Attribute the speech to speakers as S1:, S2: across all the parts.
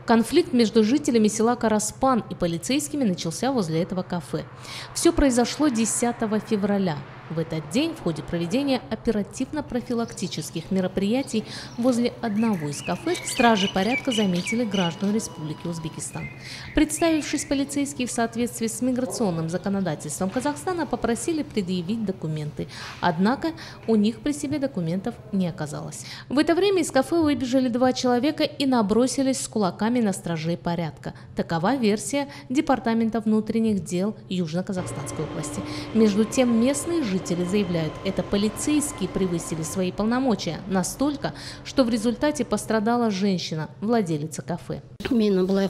S1: Конфликт между жителями села Караспан и полицейскими начался возле этого кафе. Все произошло 10 февраля. В этот день в ходе проведения оперативно-профилактических мероприятий возле одного из кафе стражи порядка заметили граждан Республики Узбекистан. Представившись, полицейские в соответствии с миграционным законодательством Казахстана попросили предъявить документы. Однако у них при себе документов не оказалось. В это время из кафе выбежали два человека и набросились с кулаками на стражей порядка. Такова версия Департамента внутренних дел Южно-Казахстанской области. Между тем местные жители заявляют, это полицейские превысили свои полномочия настолько, что в результате пострадала женщина, владелица кафе.
S2: Они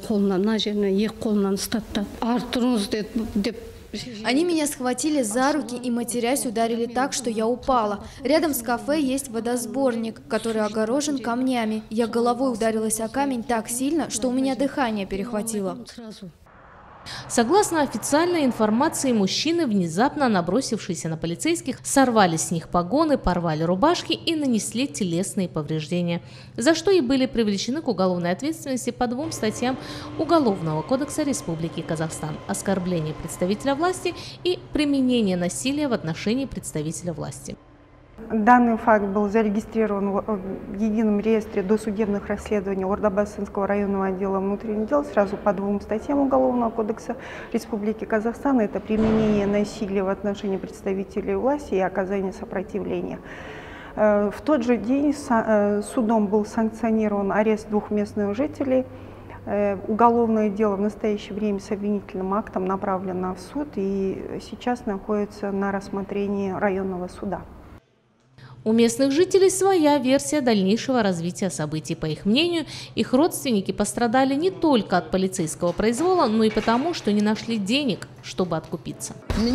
S2: меня схватили за руки и, матерясь, ударили так, что я упала. Рядом с кафе есть водосборник, который огорожен камнями. Я головой ударилась о камень так сильно, что у меня дыхание перехватило.
S1: Согласно официальной информации, мужчины, внезапно набросившиеся на полицейских, сорвали с них погоны, порвали рубашки и нанесли телесные повреждения, за что и были привлечены к уголовной ответственности по 2 статьям Уголовного кодекса Республики Казахстан: оскорбление представителя власти и применение насилия в отношении представителя власти.
S3: Данный факт был зарегистрирован в едином реестре досудебных расследований Ордабасинского районного отдела внутренних дел сразу по 2 статьям Уголовного кодекса Республики Казахстан. Это применение насилия в отношении представителей власти и оказание сопротивления. В тот же день судом был санкционирован арест 2 местных жителей. Уголовное дело в настоящее время с обвинительным актом направлено в суд и сейчас находится на рассмотрении районного суда.
S1: У местных жителей своя версия дальнейшего развития событий. По их мнению, их родственники пострадали не только от полицейского произвола, но и потому, что не нашли денег, чтобы откупиться.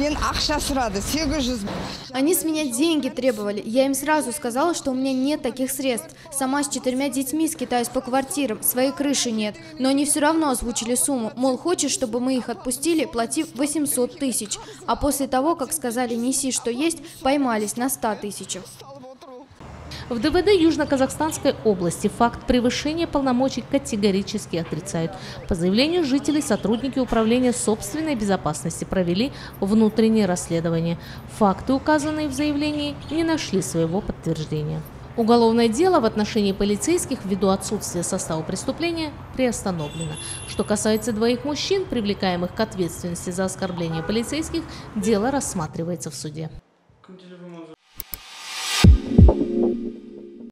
S2: Они с меня деньги требовали. Я им сразу сказала, что у меня нет таких средств. Сама с 4 детьми скитаюсь по квартирам, своей крыши нет. Но они все равно озвучили сумму. Мол, хочешь, чтобы мы их отпустили, плати 800 тысяч. А после того, как сказали неси, что есть, поймались на 100 тысячах.
S1: В ДВД Южно-Казахстанской области факт превышения полномочий категорически отрицают. По заявлению жителей, сотрудники Управления собственной безопасности провели внутреннее расследование. Факты, указанные в заявлении, не нашли своего подтверждения. Уголовное дело в отношении полицейских ввиду отсутствия состава преступления приостановлено. Что касается 2 мужчин, привлекаемых к ответственности за оскорбление полицейских, дело рассматривается в суде.